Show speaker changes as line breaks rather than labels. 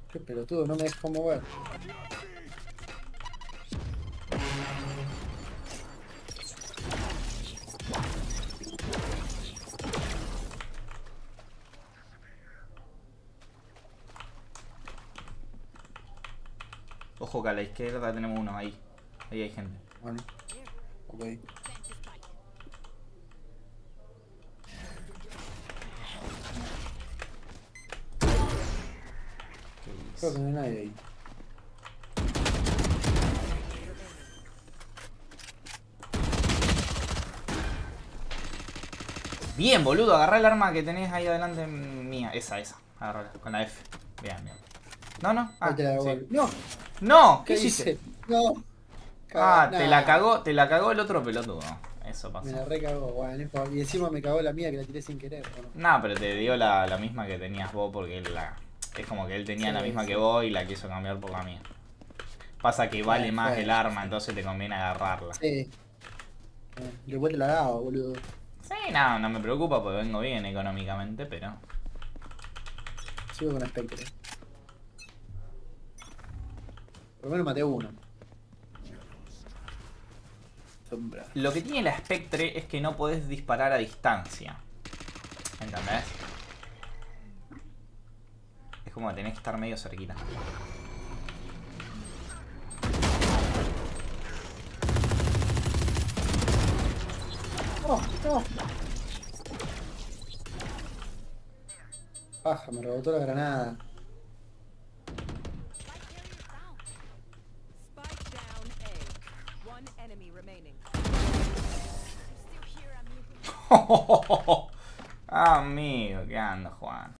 Qué pelotudo, no me deja mover.
Ojo que a la izquierda tenemos uno ahí. Ahí hay gente.
Bueno, ok. Creo que no hay nadie ahí.
Bien, boludo, agarrá el arma que tenés ahí adelante mía. Esa. Agarrala, con la F. Bien. No.
Ahí
Ah,
te la
sí.
devuelvo. ¡No!
¡No! ¿Qué
¿Qué
hiciste?
hice? No.
Ah,
Nah.
te la cagó el otro pelotudo. Eso
Me
pasó.
la recagó, bueno, no importa. Y encima me cagó la mía que la tiré sin querer, ¿o no?
No, pero te dio la misma que tenías vos porque él la... Es como que él tenía la
Sí,
misma que
sí.
vos y la quiso cambiar por la mía. Pasa que vale más el
Fue,
arma,
sí.
entonces te conviene agarrarla.
Sí. De vuelta la daba, boludo.
Sí, no me preocupa porque vengo bien económicamente, pero...
Sigo con Spectre. Por lo menos maté uno. Sombra.
Lo que tiene la Spectre es que no podés disparar a distancia. ¿Entendés? Es como que tenés que estar medio cerquita.
¡Oh! ¡No! Paja, me rebotó la granada.
Spike down A. One enemy remaining.
Amigo, ¿qué anda, Juan?